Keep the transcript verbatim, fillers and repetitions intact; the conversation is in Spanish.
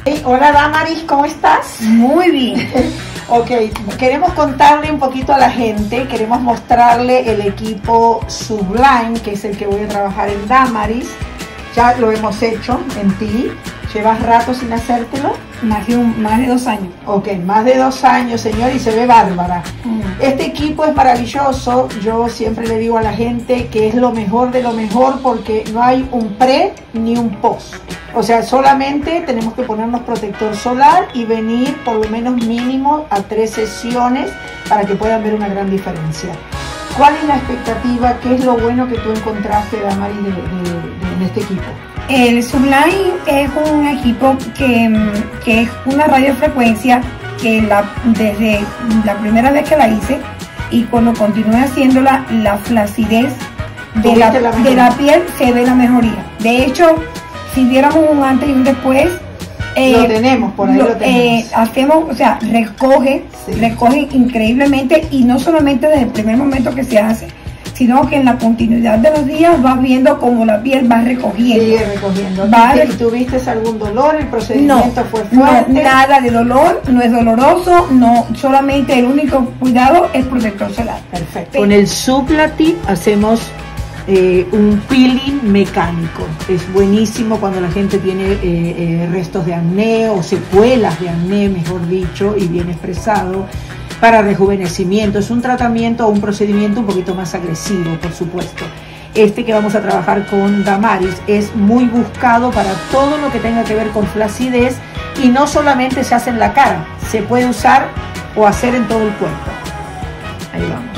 Hey, hola Damaris, ¿cómo estás? Muy bien. Ok, queremos contarle un poquito a la gente, queremos mostrarle el equipo Sublime, que es el que voy a trabajar en Damaris. Ya lo hemos hecho en ti. ¿Llevas rato sin hacértelo? Más de, un, más de dos años. Ok, más de dos años, señor, y se ve bárbara. Mm. Este equipo es maravilloso. Yo siempre le digo a la gente que es lo mejor de lo mejor porque no hay un pre ni un post. O sea, solamente tenemos que ponernos protector solar y venir por lo menos mínimo a tres sesiones para que puedan ver una gran diferencia. ¿Cuál es la expectativa? ¿Qué es lo bueno que tú encontraste, Damaris, de, de, de, de este equipo? El Sublime es un equipo que, que es una radiofrecuencia que la, desde la primera vez que la hice y cuando continué haciéndola, la flacidez de la, la de la piel se ve la mejoría. De hecho, si viéramos un antes y un después, eh, lo tenemos, por ahí lo, lo tenemos. Eh, hacemos, o sea, recoge, sí. recoge increíblemente y no solamente desde el primer momento que se hace, sino que en la continuidad de los días vas viendo cómo la piel va recogiendo. Sigue recogiendo. Va ¿Y tuviste algún dolor? ¿El procedimiento no, fue fuerte? No, nada de dolor, no es doloroso, no, solamente el único cuidado es protector solar. Perfecto. Con el Sublime hacemos eh, un peeling mecánico. Es buenísimo cuando la gente tiene eh, eh, restos de acné o secuelas de acné, mejor dicho, y bien expresado. Para rejuvenecimiento, es un tratamiento o un procedimiento un poquito más agresivo, por supuesto. Este que vamos a trabajar con Damaris es muy buscado para todo lo que tenga que ver con flacidez y no solamente se hace en la cara, se puede usar o hacer en todo el cuerpo. Ahí vamos.